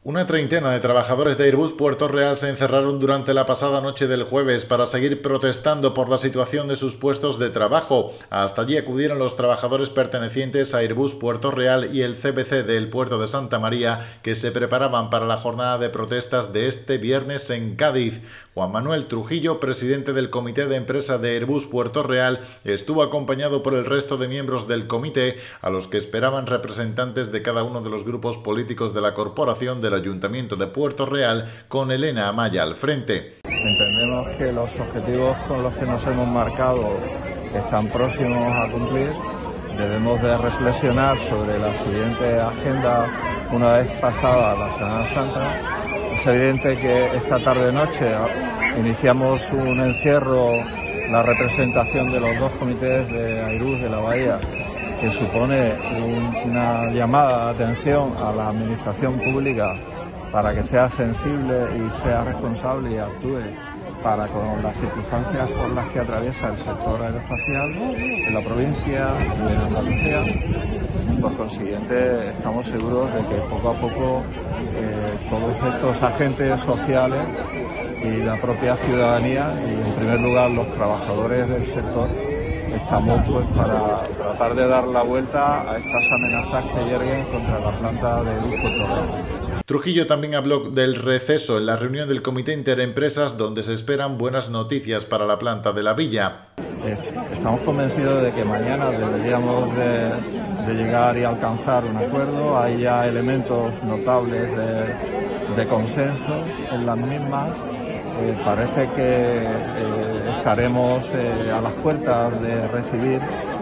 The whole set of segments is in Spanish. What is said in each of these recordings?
Una treintena de trabajadores de Airbus Puerto Real se encerraron durante la pasada noche del jueves para seguir protestando por la situación de sus puestos de trabajo. Hasta allí acudieron los trabajadores pertenecientes a Airbus Puerto Real y el CBC del puerto de Santa María, que se preparaban para la jornada de protestas de este viernes en Cádiz. Juan Manuel Trujillo, presidente del Comité de Empresa de Airbus Puerto Real, estuvo acompañado por el resto de miembros del comité, a los que esperaban representantes de cada uno de los grupos políticos de la corporación del Ayuntamiento de Puerto Real, con Elena Amaya al frente. Entendemos que los objetivos con los que nos hemos marcado están próximos a cumplir. Debemos de reflexionar sobre la siguiente agenda una vez pasada la Semana Santa. Es evidente que esta tarde-noche iniciamos un encierro, la representación de los dos comités de Airbus de la Bahía, que supone una llamada de atención a la administración pública para que sea sensible y sea responsable y actúe para con las circunstancias por las que atraviesa el sector aeroespacial en la provincia y en Andalucía. Por consiguiente, estamos seguros de que poco a poco todos estos agentes sociales y la propia ciudadanía, y en primer lugar los trabajadores del sector, estamos para tratar de dar la vuelta a estas amenazas que yerguen contra la planta de Airbus Puerto Real. Trujillo también habló del receso en la reunión del Comité Interempresas, donde se esperan buenas noticias para la planta de la villa. Estamos convencidos de que mañana deberíamos de llegar y alcanzar un acuerdo. Hay ya elementos notables de consenso en las mismas. Parece que estaremos a las puertas de recibir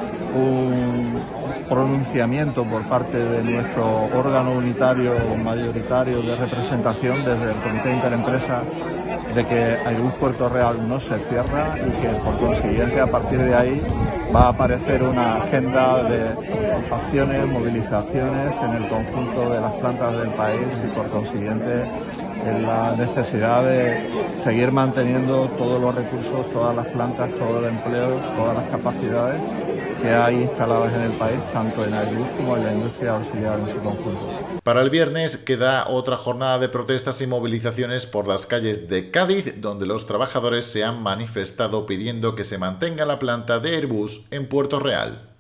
un pronunciamiento por parte de nuestro órgano unitario mayoritario de representación desde el Comité Interempresa de que Airbus Puerto Real no se cierra y que por consiguiente a partir de ahí va a aparecer una agenda de acciones, movilizaciones en el conjunto de las plantas del país y por consiguiente en la necesidad de seguir manteniendo todos los recursos, todas las plantas, todo el empleo, todas las capacidades que hay instaladas en el país, tanto en Airbus como en la industria auxiliar en su conjunto. Para el viernes queda otra jornada de protestas y movilizaciones por las calles de Cádiz, donde los trabajadores se han manifestado pidiendo que se mantenga la planta de Airbus en Puerto Real.